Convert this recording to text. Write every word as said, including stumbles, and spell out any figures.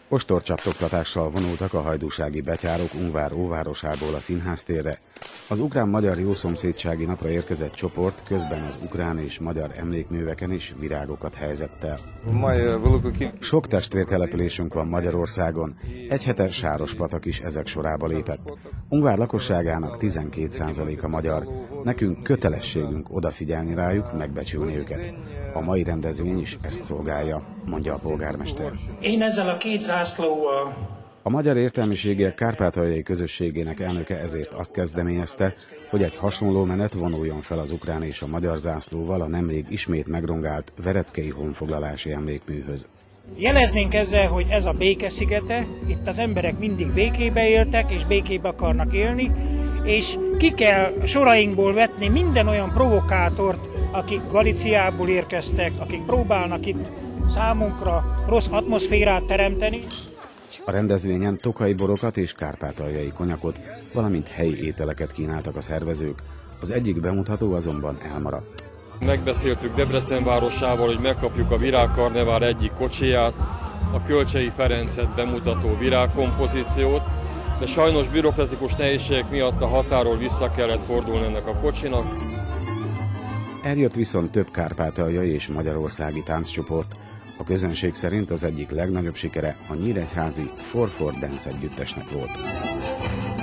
Ostorcsattogtatással vonultak a hajdúsági betyárok Ungvár óvárosából a színháztérre. Az ukrán-magyar jószomszédsági napra érkezett csoport közben az ukrán és magyar emlékműveken is virágokat helyezett el. Sok testvértelepülésünk van Magyarországon, egy hete Sárospatak is ezek sorába lépett. Ungvár lakosságának tizenkét százaléka magyar, nekünk kötelességünk odafigyelni rájuk, megbecsülni őket. A mai rendezvény is ezt szolgálja, mondja a polgármester. Én ezzel a két zászlóval... A Magyar Értelmiségiek Kárpátaljai Közösségének elnöke ezért azt kezdeményezte, hogy egy hasonló menet vonuljon fel az ukrán és a magyar zászlóval a nemrég ismét megrongált vereckei honfoglalási emlékműhöz. Jeleznénk ezzel, hogy ez a béke szigete, itt az emberek mindig békébe éltek és békébe akarnak élni, és ki kell sorainkból vetni minden olyan provokátort, akik Galíciából érkeztek, akik próbálnak itt számunkra rossz atmoszférát teremteni. A rendezvényen tokai borokat és kárpátaljai konyakot, valamint helyi ételeket kínáltak a szervezők, az egyik bemutató azonban elmaradt. Megbeszéltük Debrecen városával, hogy megkapjuk a Virágkarnevál egyik kocsiját, a Kölcsei Ferencet bemutató virágkompozíciót, de sajnos bürokratikus nehézségek miatt a határól vissza kellett fordulni ennek a kocsinak. Eljött viszont több kárpátaljai és magyarországi tánccsoport. A közönség szerint az egyik legnagyobb sikere a nyíregyházi For For Dance együttesnek volt.